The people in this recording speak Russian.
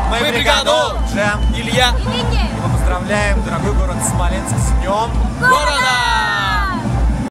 Мы бригаду! Джем, Илья! и мы поздравляем дорогой город Смоленск с днем